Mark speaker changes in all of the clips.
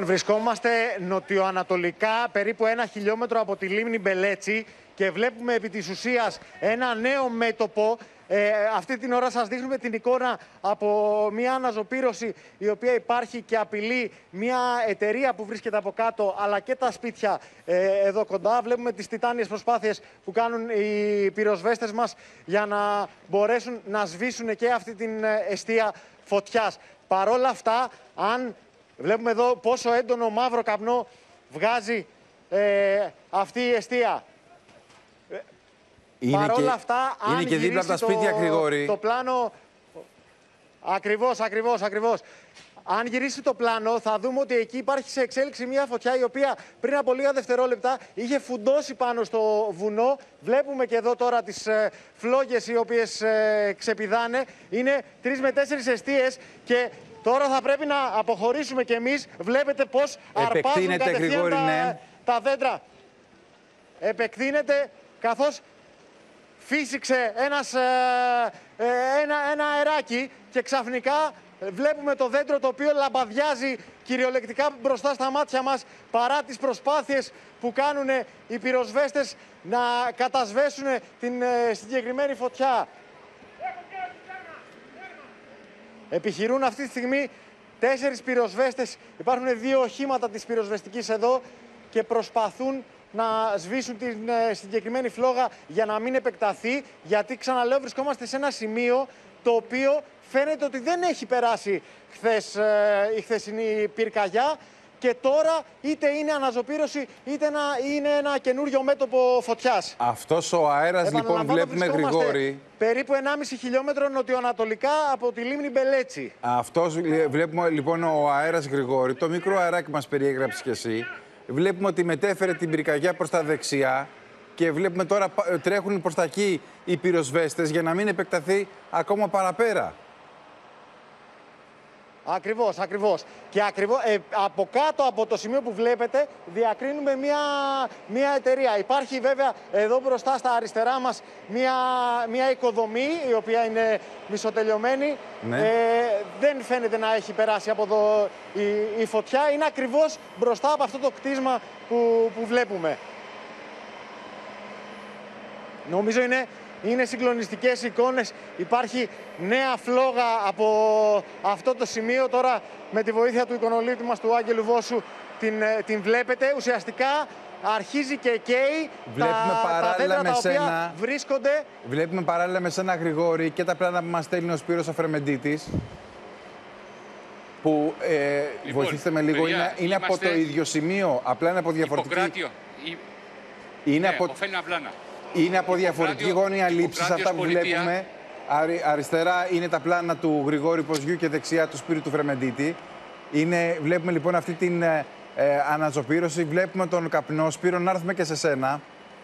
Speaker 1: Βρισκόμαστε νοτιοανατολικά, περίπου 1 χιλιόμετρο από τη λίμνη Μπελέτσι και βλέπουμε επί της ουσίας ένα νέο μέτωπο. Αυτή την ώρα σας δείχνουμε την εικόνα από μια αναζωπήρωση η οποία υπάρχει και απειλεί μια εταιρεία που βρίσκεται από κάτω, αλλά και τα σπίτια εδώ κοντά. Βλέπουμε τις τιτάνιες προσπάθειες που κάνουν οι πυροσβέστες μας για να μπορέσουν να σβήσουν και αυτή την εστία φωτιάς. Παρόλα αυτά, αν βλέπουμε εδώ πόσο έντονο μαύρο καπνό βγάζει αυτή η εστία. Παρόλα αυτά, αν
Speaker 2: είναι και δίπλα από τα σπίτια, Γρηγόρη.
Speaker 1: Το πλάνο... Ακριβώς. Αν γυρίσει το πλάνο, θα δούμε ότι εκεί υπάρχει σε εξέλιξη μια φωτιά η οποία πριν από λίγα δευτερόλεπτα είχε φουντώσει πάνω στο βουνό. Βλέπουμε και εδώ τώρα τις φλόγες οι οποίες ξεπηδάνε. Είναι 3 με 4 εστίες και τώρα θα πρέπει να αποχωρήσουμε κι εμείς. Βλέπετε πώς αρπάζουν κατευθείαν τα δέντρα. Επεκτείνεται καθώς φύσηξε ένα αεράκι και ξαφνικά βλέπουμε το δέντρο το οποίο λαμπαδιάζει κυριολεκτικά μπροστά στα μάτια μας, παρά τις προσπάθειες που κάνουν οι πυροσβέστες να κατασβέσουν την συγκεκριμένη φωτιά. Επιχειρούν αυτή τη στιγμή 4 πυροσβέστες. Υπάρχουν 2 οχήματα της πυροσβεστικής εδώ και προσπαθούν να σβήσουν την συγκεκριμένη φλόγα για να μην επεκταθεί, γιατί ξαναλέω βρισκόμαστε σε ένα σημείο το οποίο φαίνεται ότι δεν έχει περάσει χθες η χθεσινή πυρκαγιά και τώρα είτε είναι αναζωπήρωση είτε είναι ένα καινούριο μέτωπο φωτιάς.
Speaker 2: Αυτός ο αέρας λοιπόν βλέπουμε, Γρηγόρη,
Speaker 1: περίπου 1,5 χιλιόμετρο νοτιοανατολικά από τη λίμνη Μπελέτσι.
Speaker 2: Αυτός βλέπουμε λοιπόν ο αέρας, Γρηγόρη, το μικρό αεράκι μας περιέγραψες κι εσύ. Βλέπουμε ότι μετέφερε την πυρκαγιά προς τα δεξιά και βλέπουμε τώρα τρέχουν προς τα εκεί οι πυροσβέστες για να μην επεκταθεί ακόμα παραπέρα.
Speaker 1: Ακριβώς. Και από κάτω από το σημείο που βλέπετε διακρίνουμε μια εταιρεία. Υπάρχει βέβαια εδώ μπροστά στα αριστερά μας μια οικοδομή η οποία είναι μισοτελειωμένη.
Speaker 2: Ναι.
Speaker 1: Δεν φαίνεται να έχει περάσει από εδώ η φωτιά. Είναι ακριβώς μπροστά από αυτό το κτίσμα που βλέπουμε. Νομίζω είναι συγκλονιστικές εικόνες. Υπάρχει νέα φλόγα από αυτό το σημείο. Τώρα με τη βοήθεια του εικονολήπτη μας, του Άγγελου Βόσου, την βλέπετε. Ουσιαστικά αρχίζει και καίει τα δέντρα τα οποία βρίσκονται.
Speaker 2: Βλέπουμε παράλληλα με σένα, Γρηγόρη, και τα πλάνα που μας στέλνει ο Σπύρος Αφρεμεντίτης. Που λοιπόν, βοηθήστε με λίγο, παιδιά, είναι από το ίδιο σημείο, απλά είναι από διαφορετική... Είναι από διαφορετική γωνία λήψης αυτά που βλέπουμε. Αριστερά είναι τα πλάνα του Γρηγόρη Ποζιού και δεξιά του Σπύρου του Φρεμεντίτη. Βλέπουμε λοιπόν αυτή την αναζωπήρωση, βλέπουμε τον καπνό. Σπύρο, να έρθουμε και σε σένα.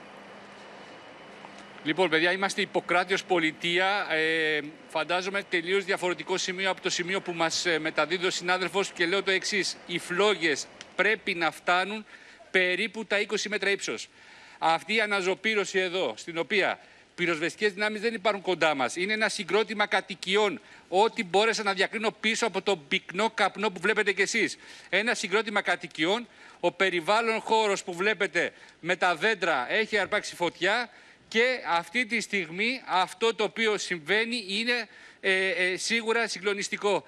Speaker 3: Λοιπόν, παιδιά, είμαστε Ιπποκράτιος πολιτεία. Φαντάζομαι τελείως διαφορετικό σημείο από το σημείο που μας μεταδίδει ο συνάδελφος και λέω το εξής. Οι φλόγες πρέπει να φτάνουν περίπου τα 20 μέτρα ύψος. Αυτή η αναζωπήρωση εδώ, στην οποία πυροσβεστικές δυνάμεις δεν υπάρχουν κοντά μας, είναι ένα συγκρότημα κατοικιών. Ό,τι μπόρεσα να διακρίνω πίσω από τον πυκνό καπνό που βλέπετε κι εσείς. Ένα συγκρότημα κατοικιών. Ο περιβάλλον χώρος που βλέπετε με τα δέντρα έχει αρπάξει φωτιά και αυτή τη στιγμή αυτό το οποίο συμβαίνει είναι σίγουρα συγκλονιστικό.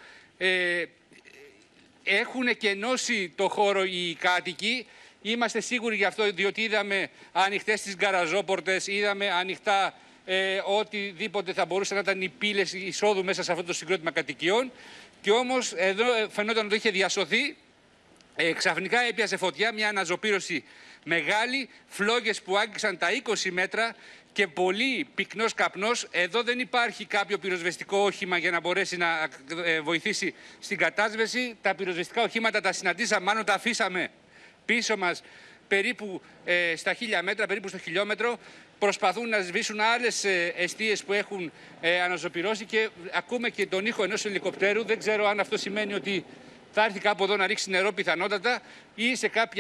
Speaker 3: Έχουν κενώσει το χώρο οι κάτοικοι. Είμαστε σίγουροι γι' αυτό, διότι είδαμε ανοιχτές τις γκαραζόπορτες, είδαμε ανοιχτά οτιδήποτε θα μπορούσε να ήταν οι πύλες εισόδου μέσα σε αυτό το συγκρότημα κατοικιών. Και όμως εδώ φαινόταν ότι είχε διασωθεί. Ξαφνικά έπιασε φωτιά, μια αναζωπήρωση μεγάλη, φλόγες που άγγιξαν τα 20 μέτρα και πολύ πυκνός καπνός. Εδώ δεν υπάρχει κάποιο πυροσβεστικό όχημα για να μπορέσει να βοηθήσει στην κατάσβεση. Τα πυροσβεστικά οχήματα τα συναντήσαμε, μάλλον τα αφήσαμε πίσω μας περίπου στα 1000 μέτρα, περίπου στο χιλιόμετρο. Προσπαθούν να σβήσουν άλλες εστίες που έχουν αναζωπυρώσει και ακούμε και τον ήχο ενός ελικοπτέρου. Δεν ξέρω αν αυτό σημαίνει ότι θα έρθει κάπου εδώ να ρίξει νερό πιθανότατα ή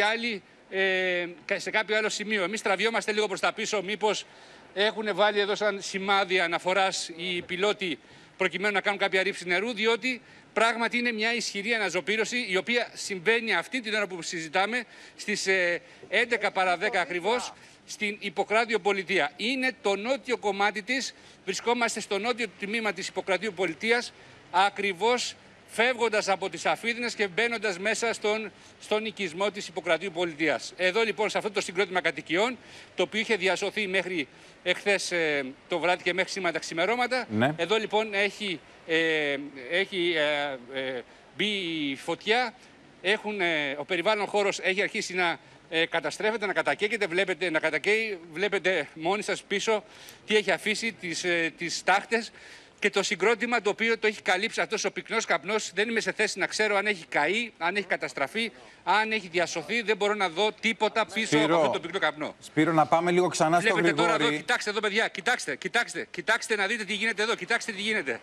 Speaker 3: σε κάποιο άλλο σημείο. Εμείς τραβιόμαστε λίγο προς τα πίσω, μήπως έχουν βάλει εδώ σαν σημάδι αναφοράς οι πιλότοι προκειμένου να κάνουν κάποια ρήψη νερού, διότι Πράγματι είναι μια ισχυρή αναζωπήρωση, η οποία συμβαίνει αυτή την ώρα που συζητάμε στις 11 παρά 10 ακριβώς στην Ιπποκράτειο Πολιτεία. Είναι το νότιο κομμάτι της, βρισκόμαστε στο νότιο τμήμα της Ιπποκρατείου Πολιτείας, ακριβώς φεύγοντας από τις Αφίδνες και μπαίνοντας μέσα στον οικισμό της Ιπποκρατείου Πολιτείας. Εδώ λοιπόν σε αυτό το συγκρότημα κατοικιών, το οποίο είχε διασωθεί μέχρι εχθές το βράδυ και μέχρι σήμερα τα ξημερώματα,
Speaker 2: ναι.
Speaker 3: Εδώ λοιπόν έχει μπει η φωτιά, ο περιβάλλον χώρος έχει αρχίσει να καταστρέφεται, να κατακαίγεται, βλέπετε μόνοι σας πίσω τι έχει αφήσει, τις τάχτες και το συγκρότημα το οποίο το έχει καλύψει αυτός ο πυκνός καπνός. Δεν είμαι σε θέση να ξέρω αν έχει καεί, αν έχει καταστραφεί, αν έχει διασωθεί. Δεν μπορώ να δω τίποτα πίσω από αυτό το πυκνό καπνό.
Speaker 2: Σπύρο, να πάμε λίγο ξανά στο Γρηγόρη.
Speaker 3: Βλέπετε τώρα εδώ, κοιτάξτε εδώ παιδιά, κοιτάξτε να δείτε τι γίνεται εδώ, κοιτάξτε τι γίνεται.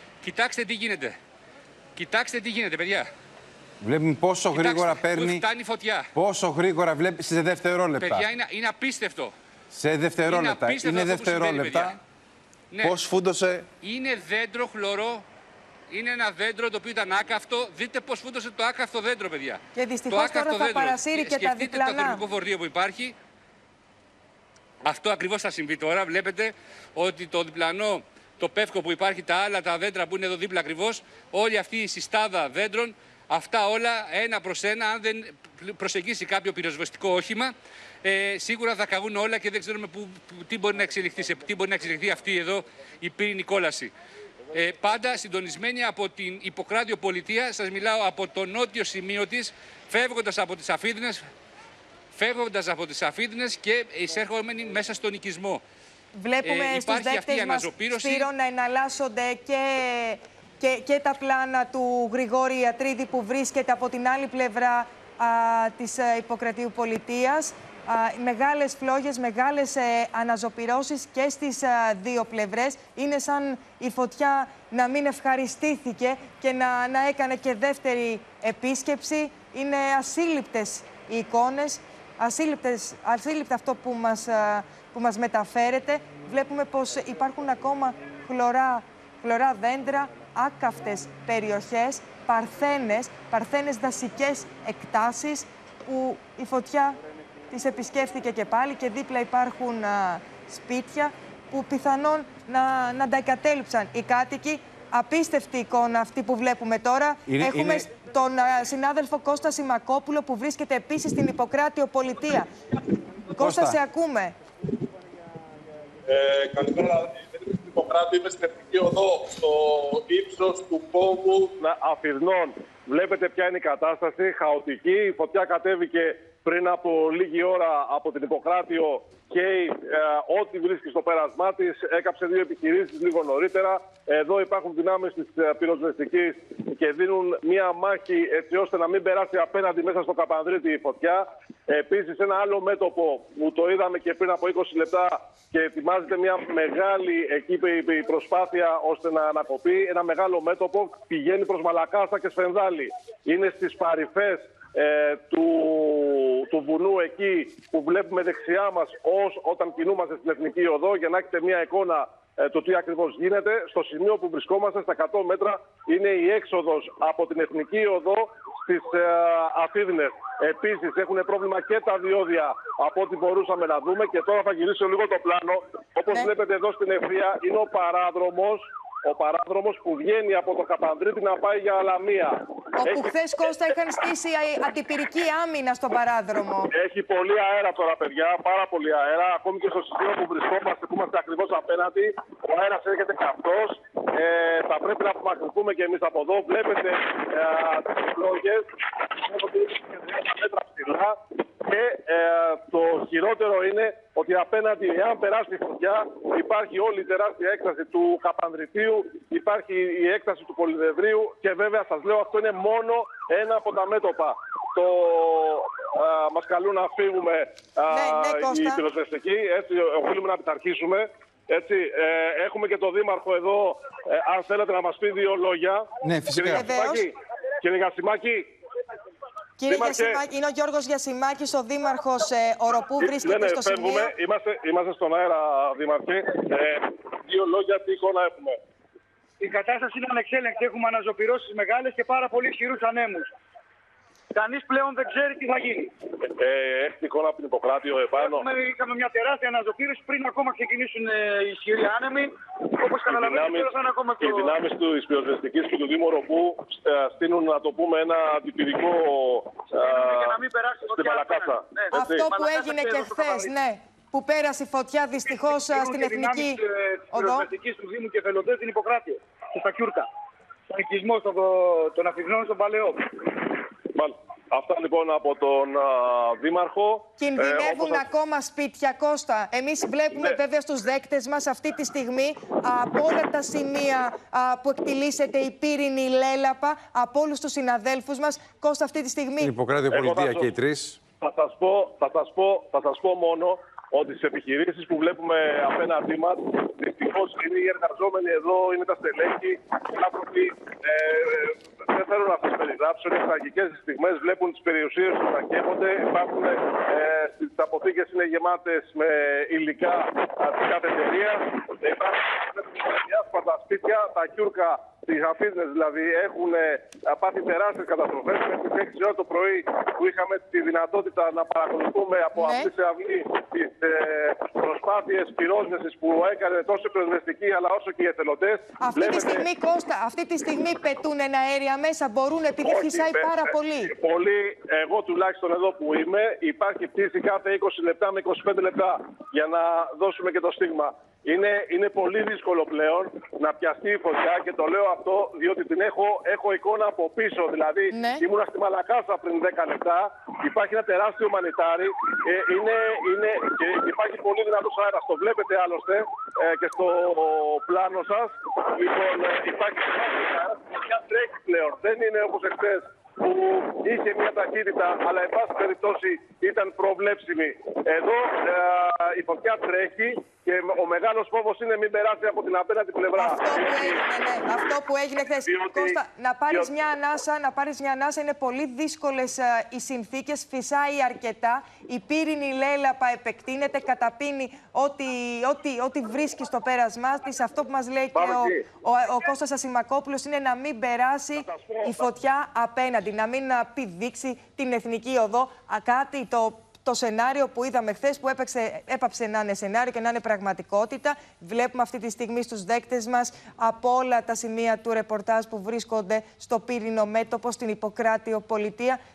Speaker 3: Κοιτάξτε τι γίνεται παιδιά.
Speaker 2: Βλέπουμε πόσο γρήγορα παίρνει.
Speaker 3: Φτάνει φωτιά.
Speaker 2: Πόσο γρήγορα βλέπει σε δευτερόλεπτα.
Speaker 3: Παιδιά, είναι απίστευτο.
Speaker 2: Σε δευτερόλεπτα. Είναι δευτερόλεπτα.
Speaker 3: Ναι.
Speaker 2: Πώς φούντωσε.
Speaker 3: Είναι δέντρο χλωρό. Είναι ένα δέντρο το οποίο ήταν άκαυτο. Δείτε πώς φούντωσε το άκαυτο δέντρο, παιδιά.
Speaker 4: Και δυστυχώς τώρα θα παρασύρει και τα διπλανά.
Speaker 3: Σκεφτείτε το θερμικό φορτίο που υπάρχει. Αυτό ακριβώς θα συμβεί τώρα. Βλέπετε ότι το διπλανό, το πεύκο που υπάρχει, τα άλλα τα δέντρα που είναι εδώ δίπλα ακριβώς, όλη αυτή η συστάδα δέντρων, αυτά όλα ένα προς ένα, αν δεν προσεγγίσει κάποιο πυροσβεστικό όχημα, σίγουρα θα καγούν όλα και δεν ξέρουμε τι μπορεί να εξελιχθεί, σε τι μπορεί να εξελιχθεί αυτή εδώ η πύρινη κόλαση. Πάντα συντονισμένη από την Ιπποκράτειο Πολιτεία, σας μιλάω από το νότιο σημείο της, φεύγοντας από τις Αφίδνες και εισέρχομενοι μέσα στον οικισμό.
Speaker 4: Βλέπουμε στους δέκτες μας, Σπύρο, να εναλλάσσονται και τα πλάνα του Γρηγόρη Ιατρίδη που βρίσκεται από την άλλη πλευρά της Ιπποκρατείου Πολιτείας. Μεγάλες φλόγες, μεγάλες αναζωπυρώσεις και στις δύο πλευρές. Είναι σαν η φωτιά να μην ευχαριστήθηκε και να έκανε και δεύτερη επίσκεψη. Είναι ασύλληπτες οι εικόνες, ασύλληπτα αυτό που μας μεταφέρεται. Βλέπουμε πως υπάρχουν ακόμα χλωρά δέντρα, άκαυτες περιοχές, παρθένες δασικές εκτάσεις που η φωτιά τις επισκέφθηκε και πάλι και δίπλα υπάρχουν σπίτια που πιθανόν να τα εγκατέλειψαν οι κάτοικοι. Απίστευτη εικόνα αυτή που βλέπουμε τώρα. Έχουμε τον συνάδελφο Κώστα Σιμακόπουλο που βρίσκεται επίσης στην Ιπποκράτειο Πολιτεία. Κώστα, σε ακούμε.
Speaker 5: Καλημέρα. Στην Ιπποκράτειο, είμαι στην Εθνική Οδό, στο ύψος του κόμβου Αφιδνών. Βλέπετε ποια είναι η κατάσταση, χαοτική. Η φωτιά κατέβηκε πριν από λίγη ώρα από την Ιπποκράτειο και ό,τι βρίσκει στο πέρασμά της. Έκαψε δύο επιχειρήσεις λίγο νωρίτερα. Εδώ υπάρχουν δυνάμεις της πυροσβεστικής και δίνουν μία μάχη έτσι ώστε να μην περάσει απέναντι μέσα στο Καπανδρίτη η φωτιά. Επίσης, ένα άλλο μέτωπο που το είδαμε και πριν από 20 λεπτά και ετοιμάζεται μια μεγάλη εκεί η προσπάθεια ώστε να ανακοπεί. Ένα μεγάλο μέτωπο πηγαίνει προς Μαλακάστα και Σφενδάλη. Είναι στις παρυφές του βουνού εκεί που βλέπουμε δεξιά μας όταν κινούμαστε στην Εθνική Οδό, για να έχετε μια εικόνα το τι ακριβώς γίνεται. Στο σημείο που βρισκόμαστε, στα 100 μέτρα, είναι η έξοδος από την Εθνική Οδό στις Αφίδνες. Επίσης έχουν πρόβλημα και τα διόδια από ό,τι μπορούσαμε να δούμε. Και τώρα θα γυρίσω λίγο το πλάνο. Όπως βλέπετε εδώ στην ευθεία είναι ο παράδρομος που βγαίνει από το Καπανδρίτη να πάει για Αλαμία.
Speaker 4: Όπου χθες, Κώστα, είχαν στήσει αντιπυρική άμυνα στον παράδρομο.
Speaker 5: Έχει πολύ αέρα τώρα, παιδιά, πάρα πολύ αέρα. Ακόμη και στο σημείο που βρισκόμαστε, που είμαστε ακριβώς απέναντι, ο αέρας έρχεται καυτός. Θα πρέπει να απομακρυνθούμε και εμείς από εδώ. Βλέπετε τις φλόγες, μέτρα ψηλά. Και το χειρότερο είναι ότι απέναντι, εάν περάσει η φωτιά, υπάρχει όλη η τεράστια έκταση του Καπανδριτίου, υπάρχει η έκταση του Πολυδευρίου και βέβαια σας λέω αυτό είναι μόνο ένα από τα μέτωπα. Μας καλούν να φύγουμε οι πυροσβεστικοί, έτσι οφείλουμε να πειθαρχήσουμε. Έτσι, έχουμε και τον Δήμαρχο εδώ, αν θέλετε να μας πει δύο λόγια.
Speaker 2: Ναι, φυσικά.
Speaker 5: Κύριε Γασιμάκη.
Speaker 4: Κύριε Γιασιμάκη, είναι ο Γιώργος Γιασιμάκης, ο Δήμαρχος Οροπού, βρίσκεται στο σημείο.
Speaker 5: Είμαστε στον αέρα, Δήμαρχε. Δύο λόγια, τι εικόνα έχουμε.
Speaker 6: Η κατάσταση είναι ανεξέλεγκτη. Έχουμε αναζωπυρώσεις μεγάλες και πάρα πολύ ισχυρούς ανέμους. Κανείς πλέον δεν ξέρει τι θα γίνει.
Speaker 5: Έχετε εικόνα από την Ιπποκράτιο επάνω?
Speaker 6: Είχαμε μια τεράστια αναζωπήρωση πριν ακόμα ξεκινήσουν οι ισχυροί άνεμοι. Όπως καταλαβαίνετε, τώρα θα είναι ακόμα πιο...
Speaker 5: Οι δυνάμεις της πυροσβεστικής και του Δήμου Ροπού στείλουν, να το πούμε, ένα τυπηρικό στην Παλακάσα.
Speaker 4: Αυτό που έγινε και χθες, ναι. Που πέρασε η φωτιά δυστυχώς στην εθνική οδό.
Speaker 6: Της του Δήμου και εθελοντές στην Ιπποκράτιο και στα Κιούρκα. Στον οικισμό των Αθηνών, στον Παλαιό.
Speaker 5: Αυτά λοιπόν από τον Δήμαρχο.
Speaker 4: Κινδυνεύουν ακόμα σπίτια, Κώστα. Εμείς βλέπουμε βέβαια στους δέκτες μας αυτή τη στιγμή από όλα τα σημεία που εκτιλήσεται η πύρινη λέλαπα, από όλους τους συναδέλφους μας. Κώστα, αυτή τη στιγμή...
Speaker 2: Η Ιπποκράτιο Πολιτεία και οι τρεις.
Speaker 5: Θα σας πω μόνο ότι στις επιχειρήσεις που βλέπουμε απέναντί μας, δυστυχώς είναι οι εργαζόμενοι εδώ, είναι τα στελέχη, οι άνθρωποι δεν θέλω να σας περιγράψω, είναι τραγικές στιγμές, βλέπουν τις περιουσίες τους να καίγονται, υπάρχουν, τις αποθήκες είναι γεμάτες με υλικά της κάθε εταιρείας, υπάρχουν διάσπαρτα σπίτια, τα Κιούρκα, τις Αφήνες δηλαδή έχουν πάθει τεράστιες καταστροφές. Μέχρι τις 6 ώρα το πρωί που είχαμε τη δυνατότητα να παρακολουθούμε από αυτή σε αυλή τις προσπάθειες πυρόσβεσης που έκανε τόσο η πυροσβεστική αλλά όσο και οι εθελοντές.
Speaker 4: Αυτή τη στιγμή, Κώστα, αυτή τη στιγμή πετούν αέρια μέσα, μπορούν, επειδή φυσάει πάρα πολύ.
Speaker 5: Πολύ, εγώ τουλάχιστον εδώ που είμαι, υπάρχει πτήση κάθε 20 λεπτά με 25 λεπτά για να δώσουμε και το στίγμα. Είναι πολύ δύσκολο πλέον να πιαστεί η φωτιά και το λέω αυτό διότι την έχω εικόνα από πίσω. Δηλαδή ήμουνα στη Μαλακάσα πριν 10 λεπτά, υπάρχει ένα τεράστιο μανιτάρι και υπάρχει πολύ δυνατός αέρας. Το βλέπετε άλλωστε και στο πλάνο σας. Λοιπόν, υπάρχει τεράστιο αέρας, η φωτιά τρέχει πλέον. Δεν είναι όπως εχθές που είχε μια ταχύτητα, αλλά εν πάση περιπτώσει ήταν προβλέψιμη. Εδώ η φωτιά τρέχει και ο μεγάλος φόβος είναι μην περάσει από την απέναντι πλευρά.
Speaker 4: Αυτό που έγινε χθες. Κώστα, να πάρεις μια ανάσα, είναι πολύ δύσκολες οι συνθήκες, φυσάει αρκετά, η πύρινη λέλαπα επεκτείνεται, καταπίνει ό,τι βρίσκει στο πέρασμά της. Αυτό που μας λέει και ο Κώστας Ασημακόπουλος είναι να μην περάσει η φωτιά απέναντι, να μην πηδήξει την εθνική οδό. Κάτι το σενάριο που είδαμε χθες, που έπαψε να είναι σενάριο και να είναι πραγματικότητα. Βλέπουμε αυτή τη στιγμή στους δέκτες μας από όλα τα σημεία του ρεπορτάζ που βρίσκονται στο πύρινο μέτωπο στην Ιπποκράτιο Πολιτεία.